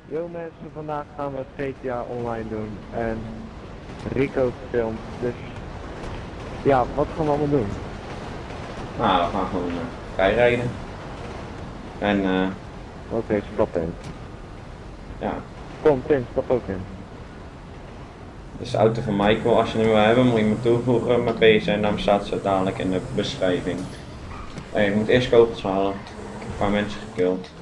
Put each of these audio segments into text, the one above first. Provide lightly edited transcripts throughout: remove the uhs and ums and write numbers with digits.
Yo mensen, vandaag gaan we GTA Online doen en Rico filmt, dus ja, wat gaan we allemaal doen? Nou, we gaan gewoon rijden. En Oké, stap in. ja, Kom Tim, stap ook in. dit is de auto van Michael. Als je hem wil hebben, moet je me toevoegen. Mijn PC-naam staat zo dadelijk in de beschrijving. Hey, ik moet eerst kogels halen. Ik heb een paar mensen gekild.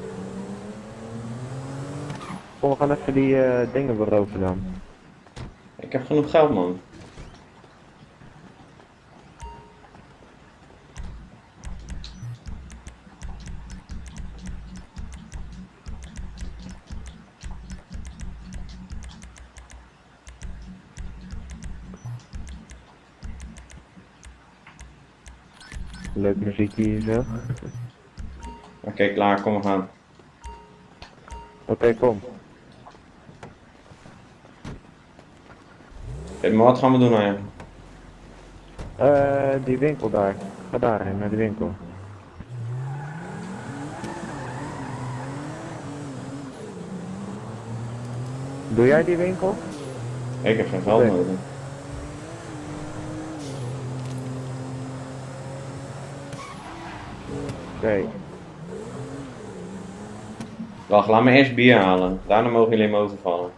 Kom, we gaan even die dingen beroven dan. Ik heb genoeg geld, man. Leuk muziekje hier zo. Oké, klaar, kom we gaan. Oké, kom. Maar wat gaan we doen nou? Die winkel daar. Ga daarheen, naar de winkel. Doe jij die winkel? Ik heb geen geld nodig. Oké. Wacht, laat me eerst bier halen. Daarna mogen jullie me overvallen.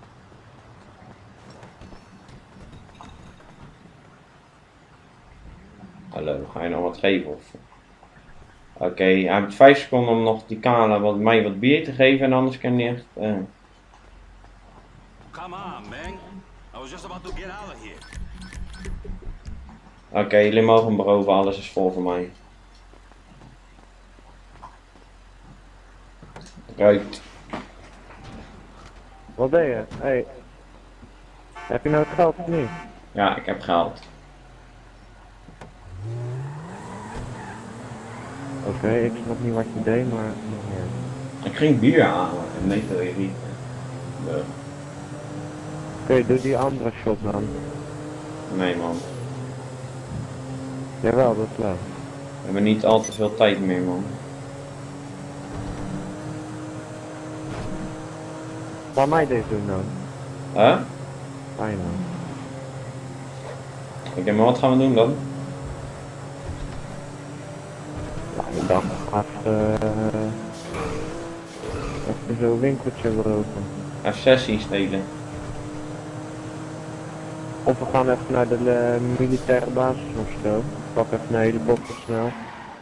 Hallo, ga je nog wat geven of? Oké, hij heeft 5 seconden om nog die kale mij wat bier te geven en anders kan hij echt... Come on, man. I was just about to get out of here. Oké, jullie mogen hem beroven, alles is vol voor mij. Ruikt. Wat deed je? Hey. Heb je nou het geld of niet? Ja, ik heb geld. Oké, ik snap niet wat je deed, maar... Ja. Ik ging bier halen en nee, wil je niet. Oké, doe die andere shot dan. Nee man, Jawel, dat is wel. we hebben niet al te veel tijd meer man. Laat mij deze doen dan. Huh? Fijn dan. Oké, maar wat gaan we doen dan? Nou, ik dacht, even zo'n winkeltje beroven. Even sessie stelen. Of we gaan even naar de militaire basis of zo. Pak even een helikopter snel.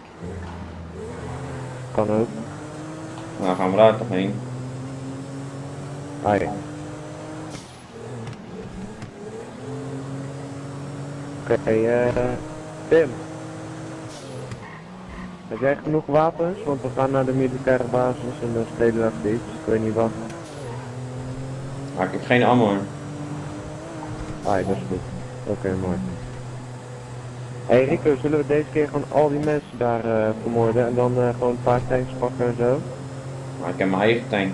Kan ook. Nou gaan we daar toch heen. Ah ja. Oké, Tim. Heb jij genoeg wapens? Want we gaan naar de militaire basis en dan stelen we even iets. Ik weet niet wat. Maar ik heb geen ammo. Ah ja, dat is goed. Oké, mooi. Hey Rico, zullen we deze keer gewoon al die mensen daar vermoorden en dan gewoon een paar tanks pakken en zo? Maar ik heb mijn eigen tank.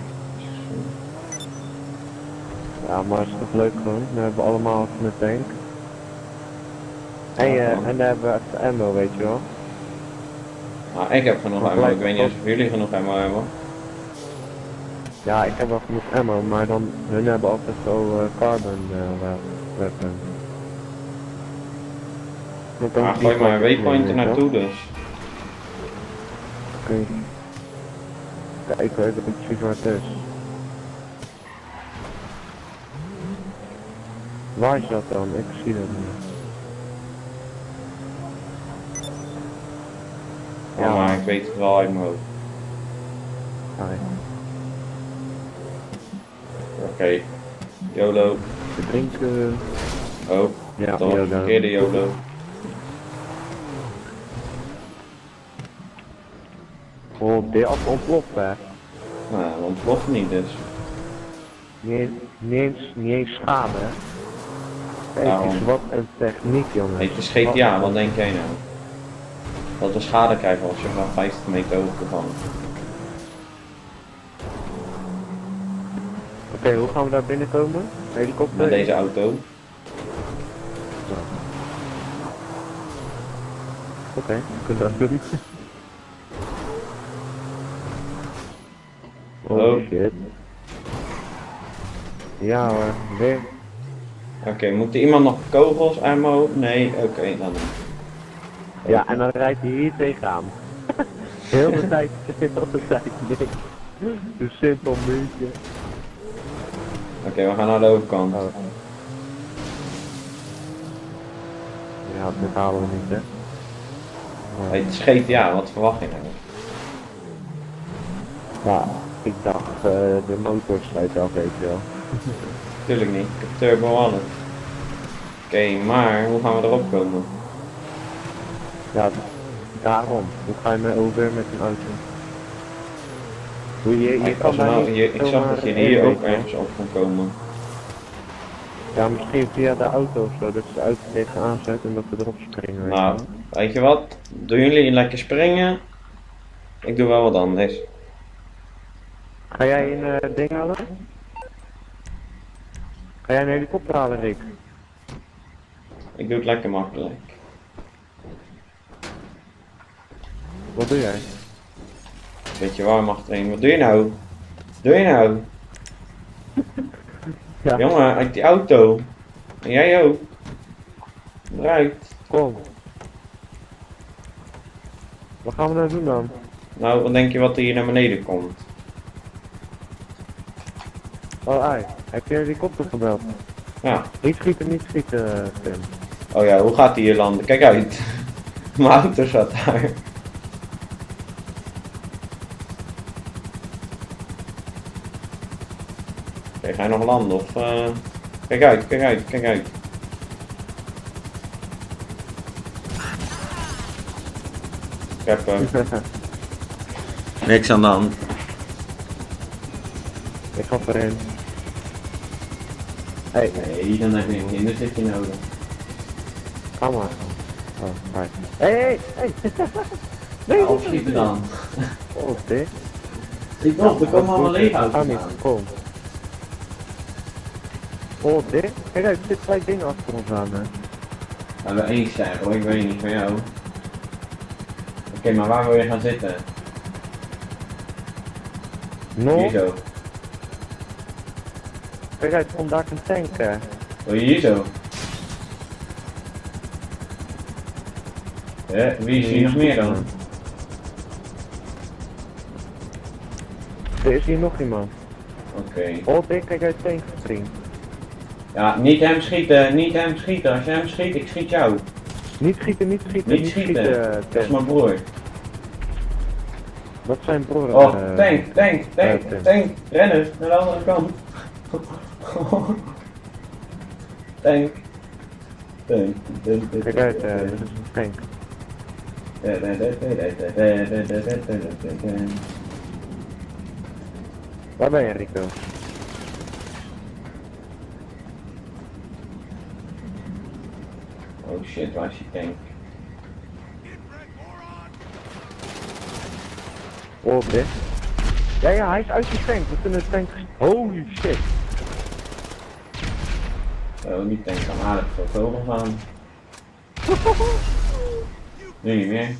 Ja, maar is toch leuk gewoon? Dan hebben we allemaal even een tank. En, en dan hebben we even ammo, weet je wel. Nou, ik heb genoeg ammo. Ik weet niet of jullie genoeg ammo hebben. Ja, ik heb wel genoeg ammo, maar dan hun hebben altijd zo carbon weapon. Maar gooi maar een waypoint er naartoe dus. Oké. Ja, ik weet ook precies waar het is. Waar is dat dan? Ik zie dat niet. Ja, maar ik weet het wel uit mijn hoofd. Ah, ja. Oké. YOLO. We drinken. Oh, Ja, toch YOLO. verkeerde YOLO. Oh, dit had ontploft hè. Nou, dat ontploft niet dus. Niet eens schade hè. Kijk Daarom. eens wat een techniek jongen. Nee, het is GTA, wat denk jij nou? Dat we schade krijgen als je van 50 meter overgevallen. Oké, hoe gaan we daar binnenkomen? Helikopter? Met deze auto. Oké, we kunnen dat doen. Oh Oh. shit. Ja hoor, weer. Oké, moet er iemand nog kogels, ammo? Nee, oké, dan niet. Ja, en dan rijdt hij hier tegenaan. Heel de tijd, heel de tijd niks. Een simpel muurtje. Oké, we gaan naar de overkant. Oh. Ja, dit halen we niet, hè. Hey, het is GTA, wat verwacht je nou? Ja, ik dacht, de motor sluit af, weet je wel. Tuurlijk niet, ik heb turbo alles. Oké, maar hoe gaan we erop komen? Ja, daarom. Hoe ga je me over met een auto? Je kan daar niet Ik zag dat je hier ook ergens op kon komen. Ja, misschien via de auto of zo, dat ze de auto tegenaan zetten en dat we erop springen. Weet Nou, je wel. weet je wat? Doen jullie lekker springen? Ik doe wel wat anders. Ga jij een ding halen? Ga jij een helikopter halen, Rick? Ik doe het lekker makkelijk. Wat doe jij? Beetje warm achterin. Wat doe je nou? Wat doe je nou? Ja, Jongen, uit die auto. En jij ook. Eruit. kom. Wat gaan we nou doen dan? Nou, wat denk je wat er hier naar beneden komt? Oh, ai. Heb je een helikopter gebeld? Ja. Niet schieten, Tim. Oh ja, hoe gaat die hier landen? Kijk uit. Mijn auto zat daar. Oké, ga je nog landen of... Kijk uit, kijk uit, kijk uit. Ik heb niks aan de hand. Ik ga voorin. Hey, Nee, dan heb je een kinderzitje nodig. ga maar. Oh, hi. Hey. Nee, Opschieten dan. Oh, dit. Schiet op, er komen allemaal Ga leeghouders niet, aan. kom. Oh, dit. Kijk uit, er zitten 2 dingen achter ons aan, hè. We hebben 1 ster hoor, ik weet niet van jou. Oké, maar waar wil je gaan zitten? Nog? Hier zo. Kijk uit, komt daar een tank, hè. Wil je hier zo? Wie is hier nog meer dan? Er is hier nog iemand. Oké. Oh, dit, kijk uit, tank springt. Ja, niet hem schieten, niet hem schieten. Als je hem schiet, ik schiet jou. Niet schieten, niet schieten, Niet schieten. Dat is Tim. mijn broer. Dat zijn broer. Oh, tank. Tim. Rennen, naar de andere kant. Tank. Kijk uit, dit is een tank. Waar ben je, Rico? Oh shit, waar is die tank? Oh, dit. Ja, hij is uit die tank. We kunnen de tank... Holy shit. Oh, die tank kan aardig veel kogels aan. Nu niet meer.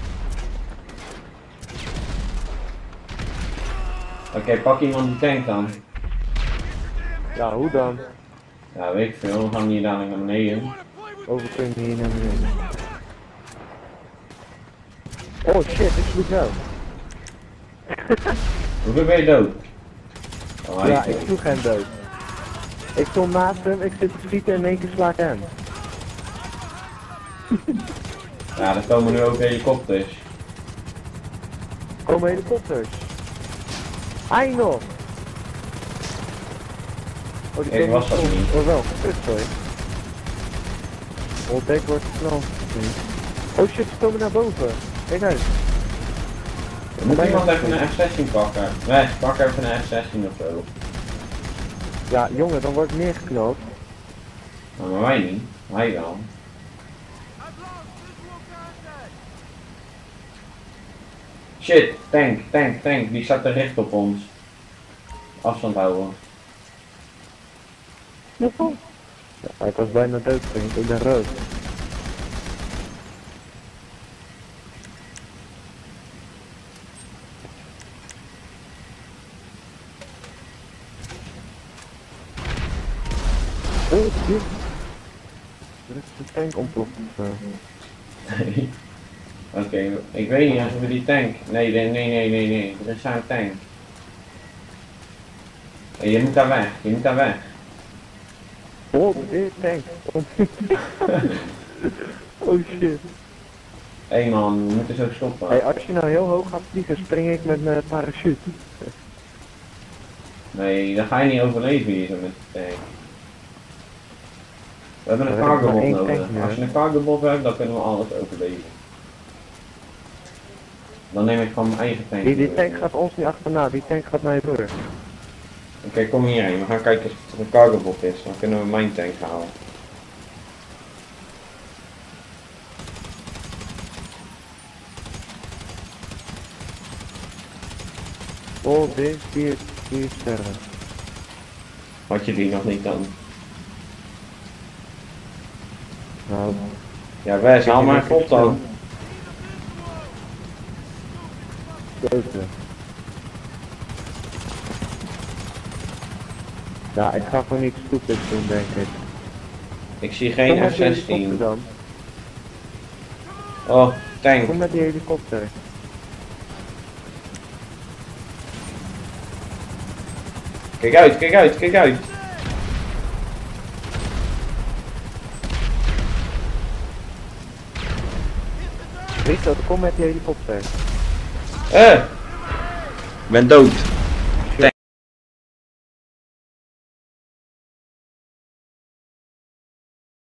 Oké, pak iemand die tank dan. Ja, hoe dan? Ja, weet ik veel, we gaan hier dadelijk naar beneden. Over kunnen we hier naar beneden. Oh shit, ik sloeg jou. Hoeveel ben je dood? Oh, hij Ja, is ik dood. sloeg hem dood. Ik stond naast hem, ik zit te schieten en in één keer sla ik hem. Ja, er komen nu ook helikopters. Komen helikopters. Ai nog. Oh, die Ik komen was dat op. niet. Oh wel, kut hoor. Oh, dek wordt snel. Oh shit, ze komen naar boven. Kijk uit. Moet iemand even een F-16 pakken? Nee, pak even een F-16 of zo. Ja, jongen, dan wordt neergeknoopt. Nou, maar wij niet. Wij wel. Shit, tank. Die staat er recht op ons. Afstand houden. Ja, ik was bijna dood, vriend. Ik ben rood. Oh, shit. Er is een tank ontploft of zo. Nee. Oké, ik weet niet of we die tank. Nee. Er is een tank. Hey, je moet daar weg, Oh, dit tank. Oh shit. Hé man, we moeten zo stoppen. Hey, als je nou heel hoog gaat vliegen, spring ik met mijn parachute. Nee, dan ga je niet overleven hier zo met de tank. We hebben een Dan heb ik maar cargobot één nodig. tank meer. Als je een cargobot hebt, dan kunnen we alles overleven. Dan neem ik gewoon mijn eigen tank. Die tank gaat ons niet achterna, die tank gaat naar je door. Oké, kom hierheen. We gaan kijken of er een cargobot is. Dan kunnen we mijn tank halen. Oh, dit, vier sterren. Had je die nog niet dan? Nou, Ja, Wes, haal maar even op dan. keuken. Ja, ik ga gewoon niet stupid doen, denk ik. Ik zie Kom geen met die helikopter F-16. dan. Oh, tank. Kom met die helikopter. Kijk uit. Rico, kom met die helikopter. Ik ben dood.